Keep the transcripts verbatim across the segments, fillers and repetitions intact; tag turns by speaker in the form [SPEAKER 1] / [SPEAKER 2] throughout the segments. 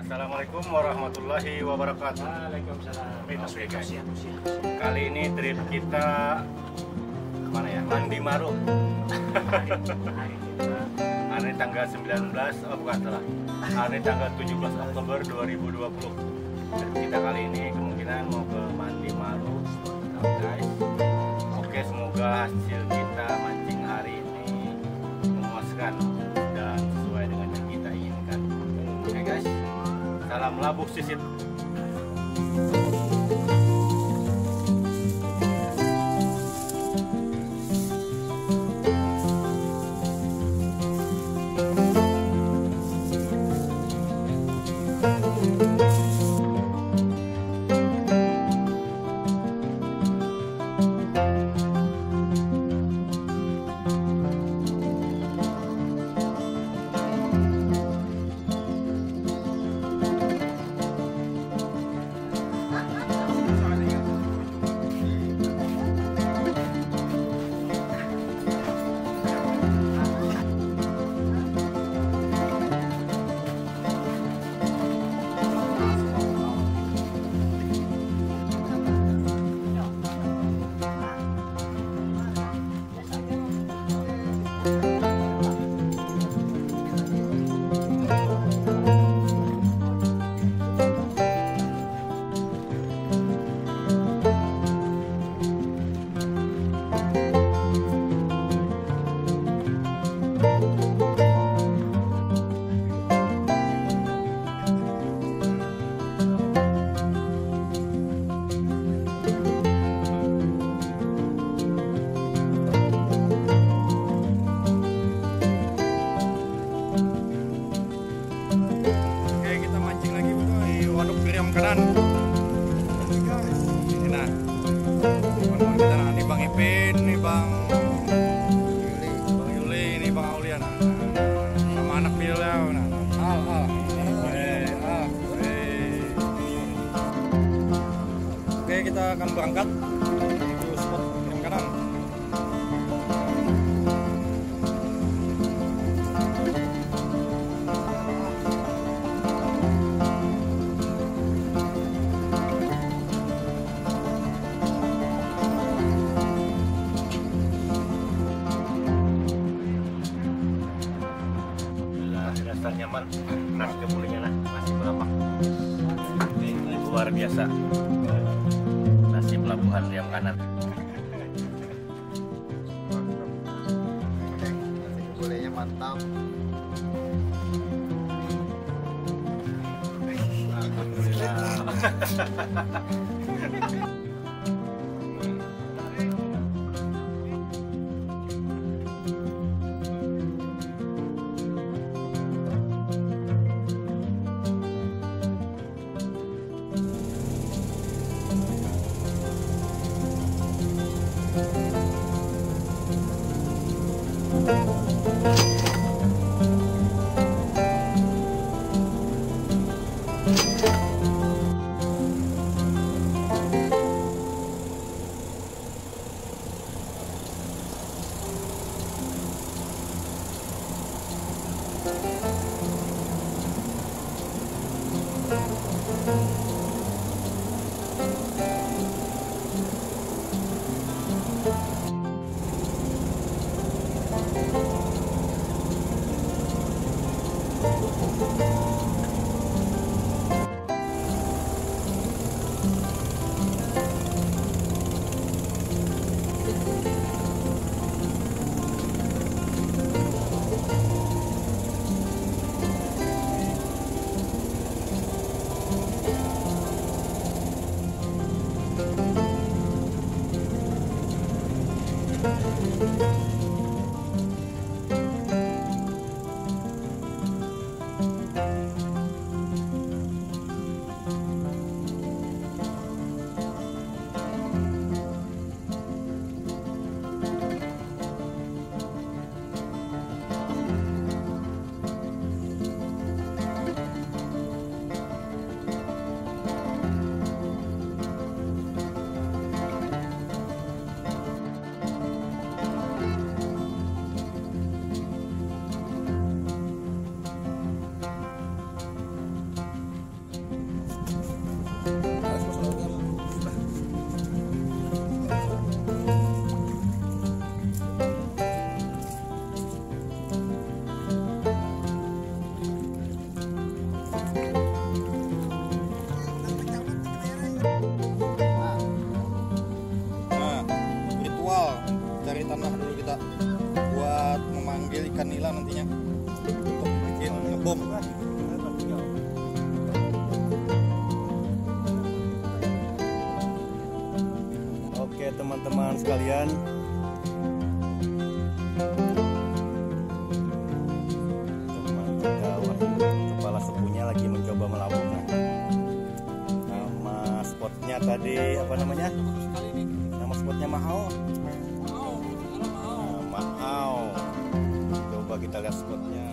[SPEAKER 1] Assalamualaikum warahmatullahi wabarakatuh.
[SPEAKER 2] Waalaikumsalam.
[SPEAKER 1] Oke guys, kali ini trip kita kemana ya? Mandi Maru. Hari tanggal sembilan belas, oh bukan salah. Hari tanggal tujuh belas Oktober dua ribu dua puluh. Trip kita kali ini kemungkinan mau ke Mandi Maru, guys. Oke, semoga hasil kita mancing hari ini memuaskan dan sesuai dengan yang kita inginkan. Oke guys, salam labuh sisit.
[SPEAKER 3] Kanan. Ini nah. Teman-teman kita nah, ini Bang Ipin, ini Bang Yuli, Bang Yuli, ini Bang Aulia nah. Sama anak beliau nah. Al, al. Eh, al. Eh. Oke, kita akan berangkat menuju spot kirim kanan.
[SPEAKER 1] Nyaman, nasi kebulinya nah, nasi pelapak ini luar biasa, nasi pelabuhan yang kanan.
[SPEAKER 2] Nasi kebulinya mantap.
[SPEAKER 1] Alhamdulillah.
[SPEAKER 3] ikan nila nantinya untuk bikin ngebom. Oke teman-teman sekalian, teman kita kepala sepunya lagi mencoba melabuh. Nama spotnya tadi apa namanya? Nama spotnya Mahau. Nah, Mahau. Coba kita lihat spotnya.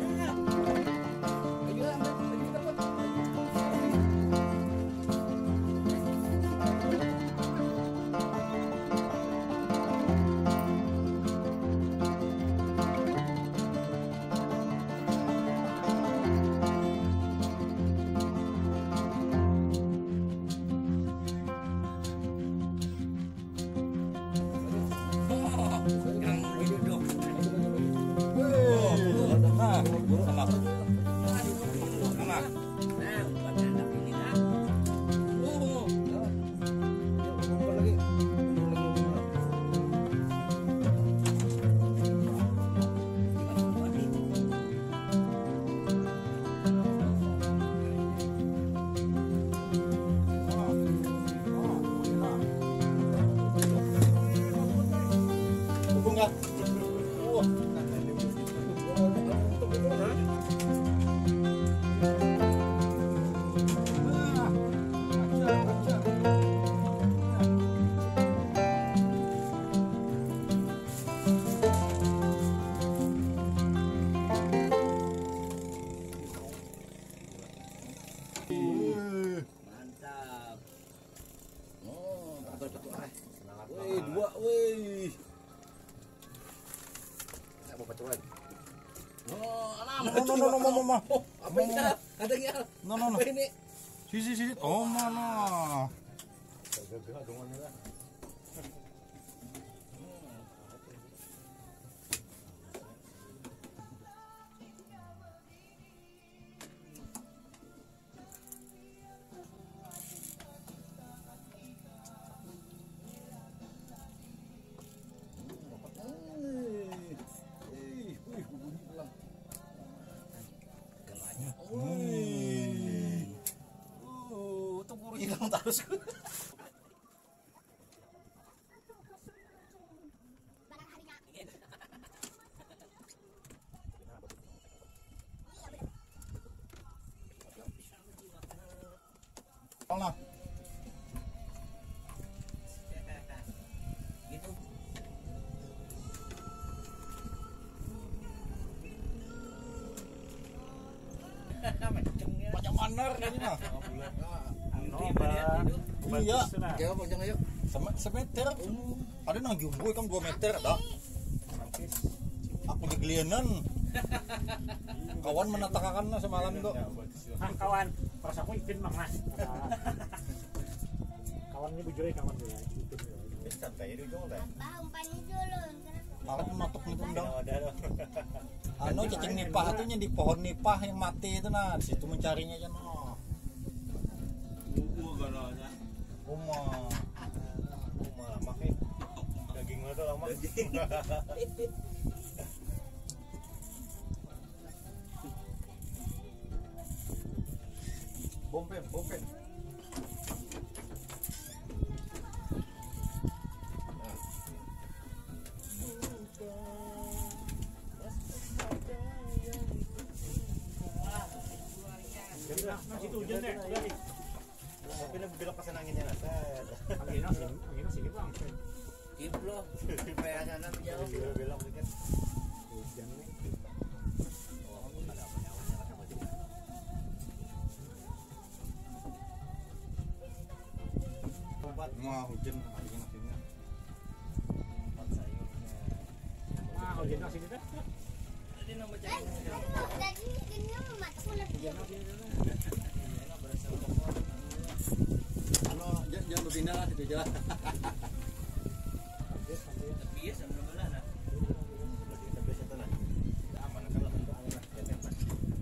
[SPEAKER 4] Mantap. Oh, betul-betul ah. Wih, dua, wih. Saya mau pacuan. Oh, alam.
[SPEAKER 3] No no no no no no.
[SPEAKER 4] Oh, apa ini? Ada nggak?
[SPEAKER 3] No no no.
[SPEAKER 4] Apa ini?
[SPEAKER 3] Sisi sisi. Oh mana?
[SPEAKER 4] Uh, itu buru hilang terus.
[SPEAKER 3] Nah.
[SPEAKER 4] Gitu.
[SPEAKER 3] Macam mana ini mah?
[SPEAKER 1] Noba.
[SPEAKER 3] Iya.
[SPEAKER 4] Jawab bojong ayo.
[SPEAKER 3] Sama semeter. Ada nang jumbo kan dua meter ada. Aku digelianan. Kawan menatakan semalam tuh.
[SPEAKER 5] Ah kawan, pas aku ipin mang mas. Kawan ini bujurnya kawan gue ya.
[SPEAKER 1] Santai di ujung teh.
[SPEAKER 3] Malah matuk nih undang.
[SPEAKER 1] Ada ada.
[SPEAKER 3] Anu cacing nipah itunya di pohon nipah yang mati itu nah, di situ mencarinya aja noh. Uma.
[SPEAKER 1] Uma lama ke. Daging mah tuh lama.
[SPEAKER 3] Bompen, bompen.
[SPEAKER 5] Masih itu hujan deh, udah nih.
[SPEAKER 1] Tapi ini belok pasan anginnya lah.
[SPEAKER 5] Anginnya sih, anginnya sih bang.
[SPEAKER 4] Kiplo. Kayak sana jauh.
[SPEAKER 1] Belok dikit.
[SPEAKER 5] Hujan nih.
[SPEAKER 3] Wah, hujan hari ini akhirnya.
[SPEAKER 5] Wah, hujan sini deh.
[SPEAKER 4] Tadi nomor cari.
[SPEAKER 3] Ano, jangan jangan berpindah lah itu aja.
[SPEAKER 4] Tapi ya sama belah nah.
[SPEAKER 1] Tapi satu lah. Aman kan lah bentuk angin lah. Ya tempat.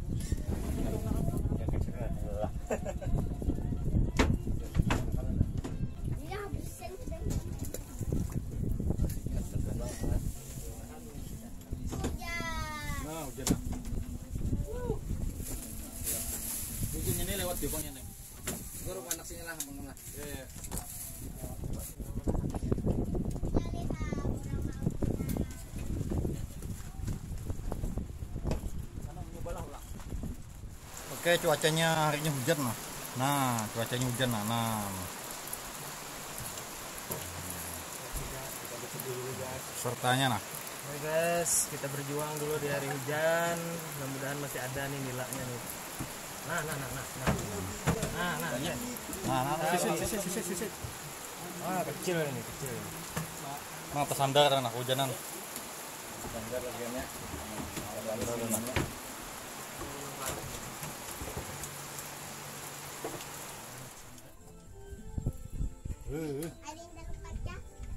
[SPEAKER 1] Ya kecil lah.
[SPEAKER 3] hujan.
[SPEAKER 4] Hujannya nih lewat jokongnya nih. Gua anak sini lah, ngomong lah.
[SPEAKER 3] Iya, iya. Oke, cuacanya hari ini hujan nah. Nah, cuacanya hujan nah. Nah. Sertanya nah.
[SPEAKER 4] Oke guys, kita berjuang dulu di hari hujan. Mudah-mudahan masih ada nih nilainya nih. Nah, nah, nah, nah, nah, nah, nah, nah,
[SPEAKER 3] Nah, nah, nah,
[SPEAKER 4] sisit,
[SPEAKER 3] nah.
[SPEAKER 4] sisit, sisit, sisit. Ah, kecil ini, kecil ini.
[SPEAKER 3] Nah, tersandar anak hujanan.
[SPEAKER 1] Standar bagiannya.
[SPEAKER 3] Eh,
[SPEAKER 6] Ada yang dalam kaca?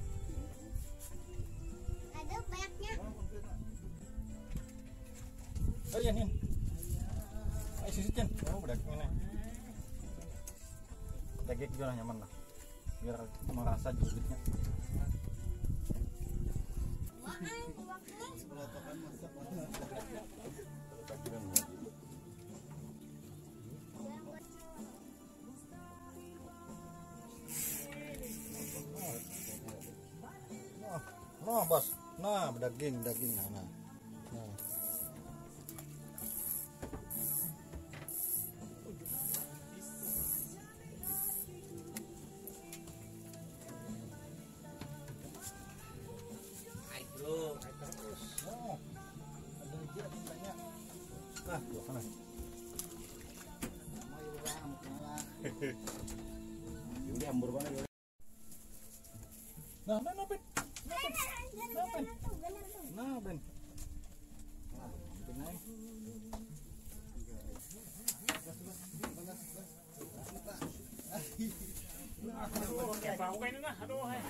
[SPEAKER 6] Ada banyaknya.
[SPEAKER 3] oh iya nih. Ayo sisitkan. Oh, udah ini. Tegek juga lah, nyaman lah. Biar merasa julidnya.
[SPEAKER 6] Wah, waktu.
[SPEAKER 3] Nah, bos. Nah, daging, daging nah. Nah. Nah.
[SPEAKER 4] Hai, bro.
[SPEAKER 3] Oh. Ada dia bintangnya. Nah, dua sana.
[SPEAKER 1] Yuli hambur banget.
[SPEAKER 3] Nah, nah, nah, Ben. Nah, Ben. Nah, Ben naik.
[SPEAKER 5] Kayak bau kayak ini nah. Aduh, hai.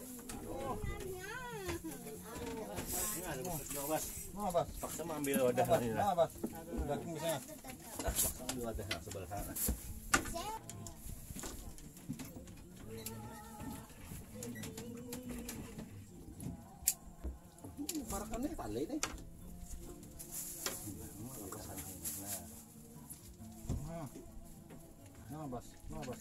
[SPEAKER 1] Bas,
[SPEAKER 3] Nah, Bas.
[SPEAKER 1] paksa ambil wadah
[SPEAKER 3] Nah, Bas.
[SPEAKER 1] ini
[SPEAKER 3] Nah,
[SPEAKER 1] lah.
[SPEAKER 3] Bas. Daging biasanya.
[SPEAKER 1] Paksa ambil wadah sebelah sana.
[SPEAKER 4] Parakannya tali nih.
[SPEAKER 3] Nah. Nah, Bas. Nah, Bas.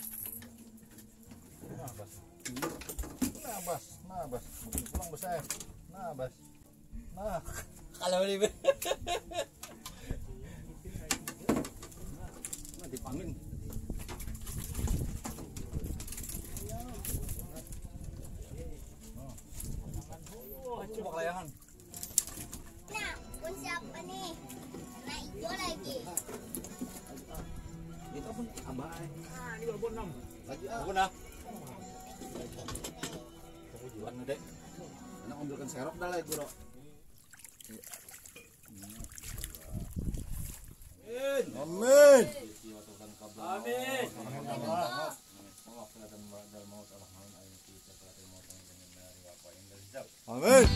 [SPEAKER 3] Nah, Bas. Nah, Bas. Nah, Bas. Mungkin pulang besar. Nah, Bas. Nah.
[SPEAKER 4] Kalau ini
[SPEAKER 3] Nah, dipangin. Oh, coba kelayangan.
[SPEAKER 6] Nah, pun siapa nih? Nah, hijau lagi.
[SPEAKER 4] itu pun abah.
[SPEAKER 5] Nah, ini dua puluh enam.
[SPEAKER 4] Lagi
[SPEAKER 3] Aku nah.
[SPEAKER 4] aku jual nih, Dek. Anak ambilkan serok dah lah, Guru.
[SPEAKER 3] Amin.
[SPEAKER 4] Amin.
[SPEAKER 3] Amin.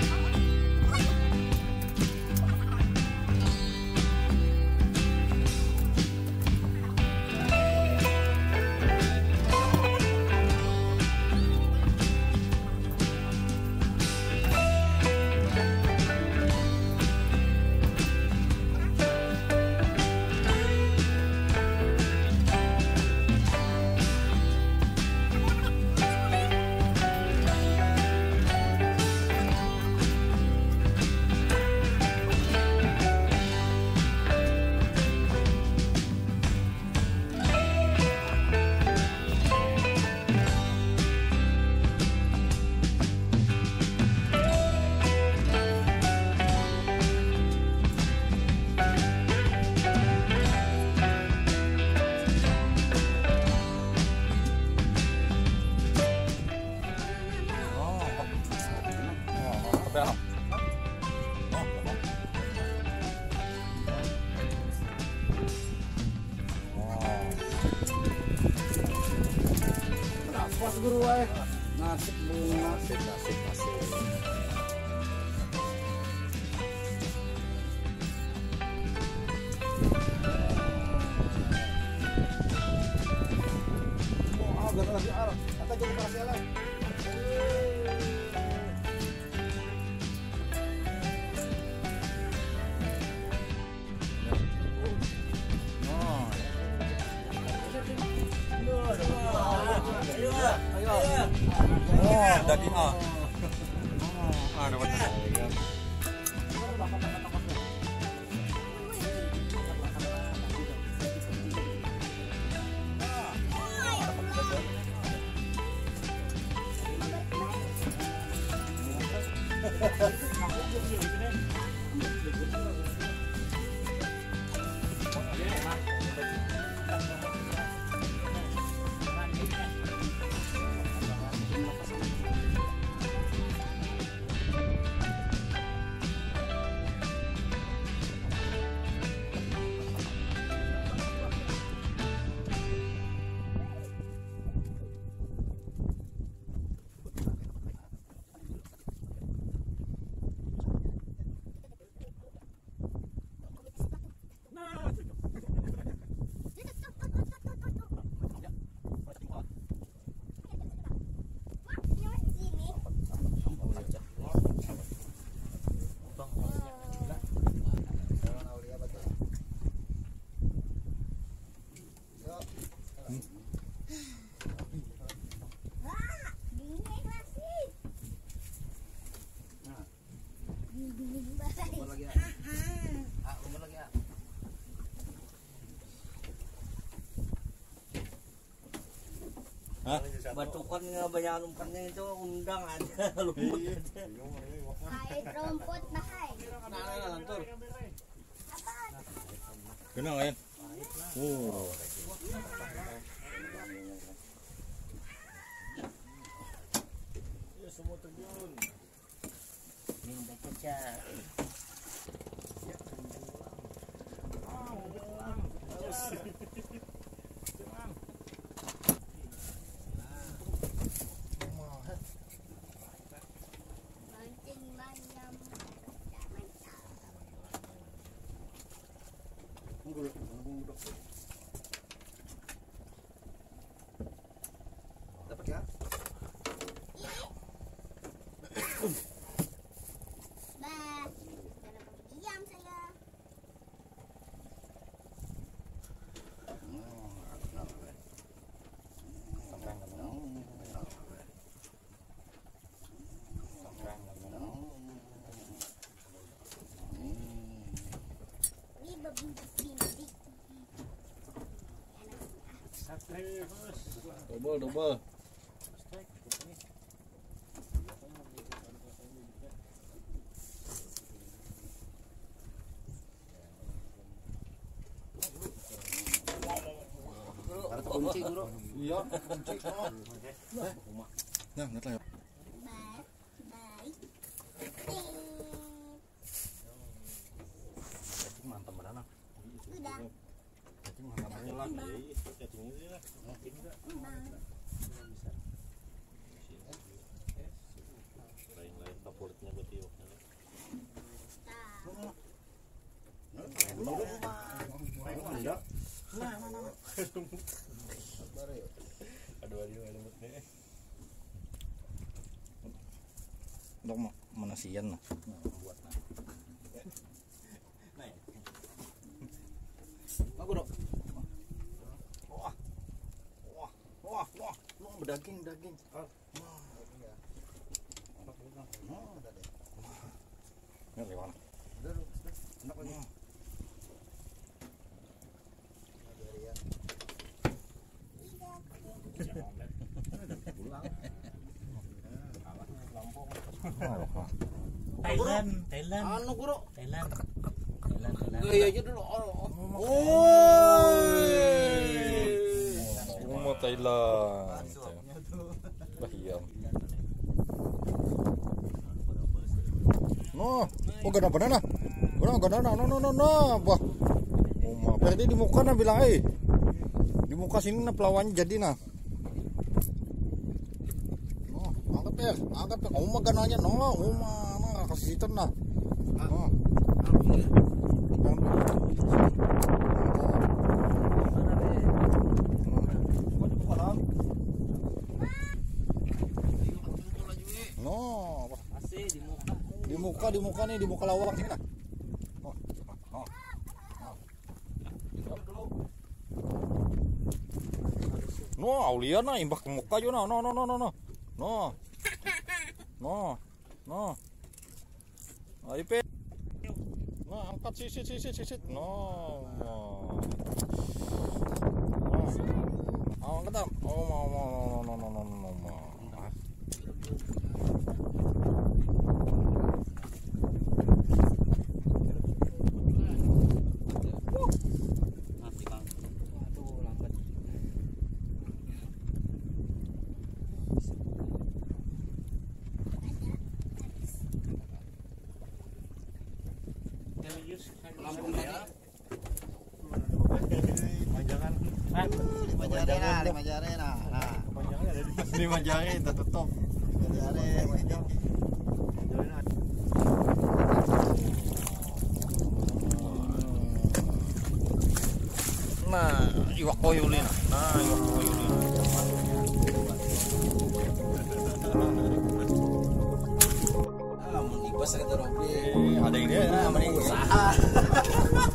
[SPEAKER 4] Pas Guru wae. Nasib bunga.
[SPEAKER 3] Nasib, nasib, nasib.
[SPEAKER 4] Oh, agak lagi arah. Kata jadi kasih lah. Batukan nggak banyak umpannya itu undang aja lumut aja.
[SPEAKER 6] Kain rumput bahai.
[SPEAKER 4] Nah, lantur.
[SPEAKER 3] Kenal ya? Oh.
[SPEAKER 1] Ya semua terjun.
[SPEAKER 4] Ini udah kecap.
[SPEAKER 6] Mancing banyak.
[SPEAKER 2] Dapat ya?
[SPEAKER 6] Bah, jangan diam saya. Ini babi bintik.
[SPEAKER 3] Double, double.
[SPEAKER 2] Kunci guru.
[SPEAKER 3] Iya, kunci. Nah, nggak tahu.
[SPEAKER 6] Baik, baik.
[SPEAKER 1] Mantap benar.
[SPEAKER 6] Sudah.
[SPEAKER 1] Lain-lain favoritnya berarti yuk. Aduh aduh lembutnya.
[SPEAKER 3] Untuk mana sian?
[SPEAKER 1] Buat nah.
[SPEAKER 3] Aku dok. Wah, wah, wah, wah, lu berdaging, daging. Wah,
[SPEAKER 2] Oh, udah deh.
[SPEAKER 3] ini gimana?
[SPEAKER 2] Udah lu, udah. Enak lagi.
[SPEAKER 4] Thailand, Thailand,
[SPEAKER 2] Anu guru.
[SPEAKER 4] Thailand, Thailand, Thailand.
[SPEAKER 2] Iya aja dulu.
[SPEAKER 3] Oh, mau Thailand. Bahiyam. No, oh gak ada banana. Gak ada banana, no no no no. Wah, oh mah, berarti di muka na bilang eh. Di muka sini na pelawannya jadi na. No, angkat per, angkat per. Oh mah gananya no, oh mah, mah kasih situ na. No. No,
[SPEAKER 4] Masih di muka.
[SPEAKER 3] di muka di muka nih di muka lawang sini nah. Oh, oh, oh. No, Aulia na imbak ke muka jo na. No, no, no, no, no. No. No. No. Ayo pe. No, angkat sisit sisit sisit. No. No. Oh, angkat. Oh, mau mau no no no no no no.
[SPEAKER 2] Lampung tadi.
[SPEAKER 1] Panjangan. Ah,
[SPEAKER 2] Lima jari nah, lima jari nah. Nah,
[SPEAKER 1] panjangan ada di
[SPEAKER 3] Lima jari tertutup.
[SPEAKER 2] lima jari.
[SPEAKER 3] Nah, iwak koyuli nah. Nah, iwak koyuli.
[SPEAKER 2] Lamun ibas kata Robi.
[SPEAKER 3] Ada ide nah, mending usaha.